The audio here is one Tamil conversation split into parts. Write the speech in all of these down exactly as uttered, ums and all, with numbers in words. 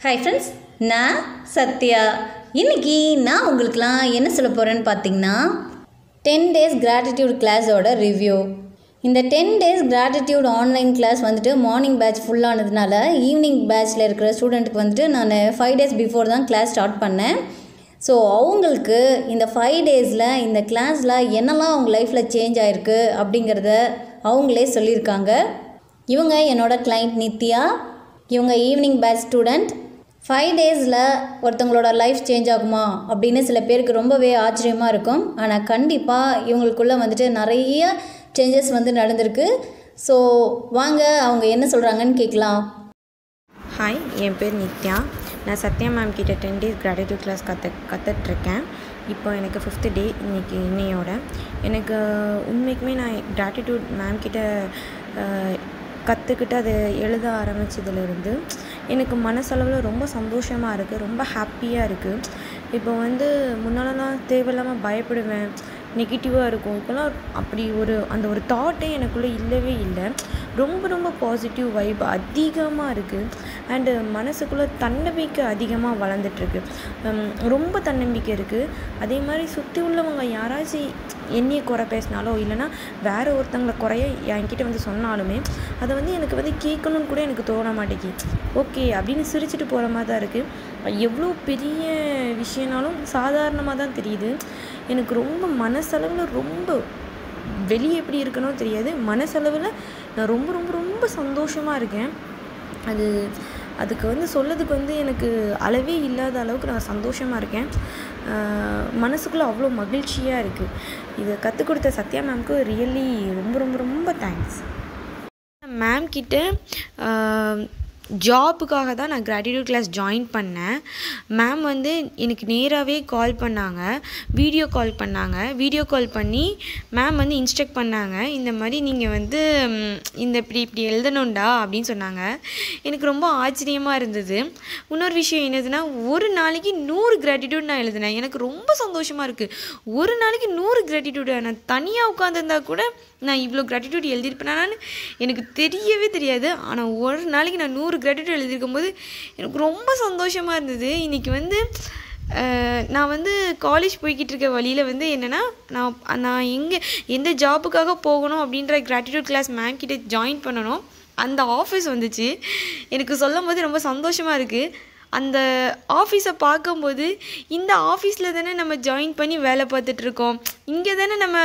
Hi friends, நான் சத்யா. இன்னைக்கு நான் உங்களுக்குலாம் என்ன சொல்ல போகிறேன்னு பார்த்தீங்கன்னா டென் டேஸ் கிராட்டிடியூட் கிளாஸோட ரிவ்யூ. இந்த ten days gratitude online class வந்துட்டு மார்னிங் பேட்ச் ஃபுல்லானதுனால ஈவினிங் பேட்ச்சில் இருக்கிற ஸ்டூடெண்ட்டுக்கு வந்துட்டு நான் ஃபைவ் டேஸ் பிஃபோர் தான் கிளாஸ் ஸ்டார்ட் பண்ணேன். ஸோ அவங்களுக்கு இந்த ஃபைவ் டேஸில் இந்த கிளாஸில் என்னெல்லாம் அவங்க லைஃப்பில் சேஞ்ச் ஆகிருக்கு அப்படிங்கிறத அவங்களே சொல்லியிருக்காங்க. இவங்க என்னோடய கிளைண்ட் நித்யா. இவங்க ஈவினிங் பேட்ச் ஸ்டூடெண்ட். ஃபைவ் டேஸில் ஒருத்தவங்களோட லைஃப் சேஞ்ச் ஆகுமா அப்படின்னு சில பேருக்கு ரொம்பவே ஆச்சரியமாக இருக்கும். ஆனால் கண்டிப்பாக இவங்களுக்குள்ளே வந்துட்டு நிறைய சேஞ்சஸ் வந்து நடந்திருக்கு. ஸோ வாங்க அவங்க என்ன சொல்கிறாங்கன்னு கேட்கலாம். ஹாய், என் பேர் நித்யா. நான் சத்யா மேம் கிட்ட டென் டேஸ் கிராட்டிடியூட் கிளாஸ் கற்று கற்றுட்ருக்கேன். இப்போ எனக்கு ஃபிஃப்த்து டே இன்றைக்கி இன்னையோட. எனக்கு உண்மைக்குமே நான் கிராட்டிடியூட் மேம் கிட்ட கற்றுக்கிட்டு அதை எழுத ஆரம்பித்ததுலேருந்து எனக்கு மனசளவில் ரொம்ப சந்தோஷமாக இருக்குது, ரொம்ப ஹாப்பியாக இருக்குது. இப்போ வந்து முன்னாலலாம் தேவையில்லாமல் பயப்படுவேன், நெகட்டிவாக இருக்கும். இப்போலாம் அப்படி ஒரு அந்த ஒரு தாட்டே எனக்குள்ளே இல்லவே இல்லை. ரொம்ப ரொம்ப பாசிட்டிவ் வைப் அதிகமாக இருக்குது. அண்டு மனசுக்குள்ளே தன்னம்பிக்கை அதிகமாக வளர்ந்துட்டுருக்கு. ரொம்ப தன்னம்பிக்கை இருக்குது. அதே மாதிரி சுற்றி உள்ளவங்க யாராச்சும் என்னையை குறை பேசினாலோ இல்லைனா வேறு ஒருத்தங்களை குறைய என்கிட்ட வந்து சொன்னாலுமே அதை வந்து எனக்கு வந்து கேட்கணுன்னு கூட எனக்கு தோண மாட்டேங்கி. ஓகே அப்படின்னு சிரிச்சுட்டு போகிற மாதிரி தான் இருக்குது. எவ்வளோ பெரிய விஷயம்னாலும் சாதாரணமாக தான் தெரியுது. எனக்கு ரொம்ப மனசளவில் ரொம்ப வெளியே எப்படி இருக்கணும் தெரியாது, மனசளவில் நான் ரொம்ப ரொம்ப ரொம்ப சந்தோஷமாக இருக்கேன். அது அதுக்கு வந்து சொல்லதுக்கு வந்து எனக்கு அளவே இல்லாத அளவுக்கு நான் சந்தோஷமாக இருக்கேன். மனசுக்குள்ளே அவ்வளோ மகிழ்ச்சியாக இருக்குது. இதை கற்றுக் கொடுத்த சத்யா மேம்க்கு ரியலி ரொம்ப ரொம்ப ரொம்ப தேங்க்ஸ். மேம் கிட்ட ஜாப்புக்காக தான் நான் கிராட்டிடியூட் கிளாஸ் ஜாயின் பண்ணேன். மேம் வந்து எனக்கு நேராகவே கால் பண்ணாங்க, வீடியோ கால் பண்ணாங்க. வீடியோ கால் பண்ணி மேம் வந்து இன்ஸ்ட்ரக்ட் பண்ணாங்க. இந்த மாதிரி நீங்கள் வந்து இந்த இப்படி இப்படி எழுதணுண்டா அப்படின்னு சொன்னாங்க. எனக்கு ரொம்ப ஆச்சரியமாக இருந்தது. இன்னொரு விஷயம் என்னதுன்னா, ஒரு நாளைக்கு நூறு கிராட்டிடியூட் நான் எழுதினேன். எனக்கு ரொம்ப சந்தோஷமாக இருக்குது. ஒரு நாளைக்கு நூறு கிராட்டிடியூட் நான் தனியாக உட்காந்துருந்தா கூட நான் இவ்வளோ கிராட்டிடியூட் எழுதியிருப்பேனான்னு எனக்கு தெரியவே தெரியாது. ஆனால் ஒரு நாளைக்கு நான் நூறு கிராட்டிடியூட் எழுதியிருக்கும் போது எனக்கு ரொம்ப சந்தோஷமாக இருந்தது. இன்றைக்கி வந்து நான் வந்து காலேஜ் போய்கிட்டு இருக்க வழியில் வந்து என்னென்னா, நான் நான் எங்கே எந்த ஜாப்புக்காக போகணும் அப்படின்ற கிராட்டிடியூட் கிளாஸ் மேம் கிட்டே ஜாயின் பண்ணணும். அந்த ஆஃபீஸ் வந்துச்சு. எனக்கு சொல்லும் போது ரொம்ப சந்தோஷமாக இருக்குது. அந்த ஆஃபீஸை பார்க்கும்போது இந்த ஆஃபீஸில் தானே நம்ம ஜாயின் பண்ணி வேலை பார்த்துட்ருக்கோம், இங்கே தானே நம்ம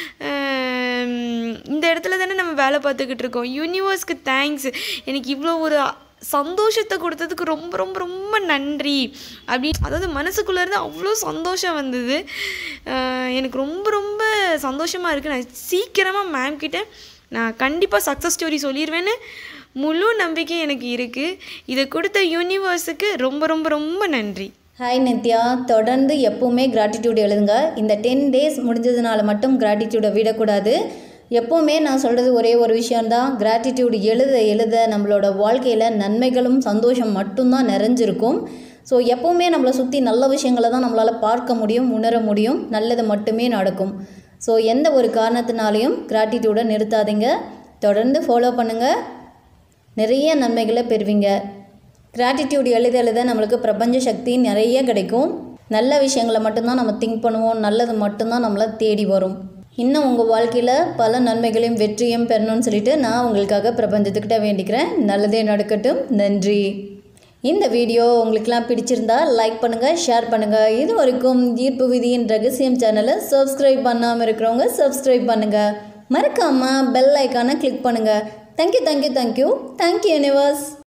இந்த இடத்துல தானே நம்ம வேலை பார்த்துக்கிட்டு இருக்கோம். யூனிவர்ஸ்க்கு தேங்க்ஸ், எனக்கு இவ்வளோ ஒரு சந்தோஷத்தை கொடுத்ததுக்கு ரொம்ப ரொம்ப ரொம்ப நன்றி அப்படி. அதாவது மனசுக்குள்ளேருந்து அவ்வளோ சந்தோஷம் வந்தது. எனக்கு ரொம்ப ரொம்ப சந்தோஷமாக இருக்குது. நான் சீக்கிரமாக மேம் கிட்ட நான் கண்டிப்பாக சக்ஸஸ் ஸ்டோரி சொல்லிடுவேன்னு முழு நம்பிக்கை எனக்கு இருக்குது. இதை கொடுத்த யூனிவர்ஸுக்கு ரொம்ப ரொம்ப ரொம்ப நன்றி. ஹாய் நித்யா, தொடர்ந்து எப்போவுமே கிராட்டிடியூட் எழுதுங்க. இந்த டென் டேஸ் முடிஞ்சதுனால மட்டும் கிராட்டிடியூடை விடக்கூடாது. எப்போவுமே நான் சொல்கிறது ஒரே ஒரு விஷயந்தான், கிராட்டிடியூட் எழுத எழுத நம்மளோட வாழ்க்கையில் நன்மைகளும் சந்தோஷம் மட்டும்தான் நிறைஞ்சிருக்கும். ஸோ எப்போவுமே நம்மளை சுற்றி நல்ல விஷயங்களை தான் நம்மளால் பார்க்க முடியும், உணர முடியும், நல்லது மட்டுமே நடக்கும். ஸோ எந்த ஒரு காரணத்தினாலையும் கிராட்டிடியூடை நிறுத்தாதீங்க, தொடர்ந்து ஃபாலோ பண்ணுங்கள், நிறைய நன்மைகளை பெறுவீங்க. கிராட்டிடியூட் எழுத எழுத நம்மளுக்கு பிரபஞ்ச சக்தி நிறைய கிடைக்கும். நல்ல விஷயங்களை மட்டும்தான் நம்ம திங்க் பண்ணுவோம், நல்லது மட்டும்தான் நம்மளை தேடி வரும். இன்னும் உங்கள் வாழ்க்கையில் பல நன்மைகளையும் வெற்றியும் பெறணும்னு சொல்லிட்டு நான் உங்களுக்காக பிரபஞ்சத்துக்கிட்ட வேண்டிக்கிறேன். நல்லதே நடக்கட்டும். நன்றி. இந்த வீடியோ உங்களுக்கெல்லாம் பிடிச்சிருந்தா லைக் பண்ணுங்கள், ஷேர் பண்ணுங்கள். இது வரைக்கும் ஈர்ப்பு விதியின் ரகசியம் சேனலை சப்ஸ்கிரைப் பண்ணாமல் இருக்கிறவங்க சப்ஸ்கிரைப் பண்ணுங்கள். மறக்காமல் பெல் ஐக்கானை கிளிக் பண்ணுங்கள். Thank you thank you thank you thank you universe.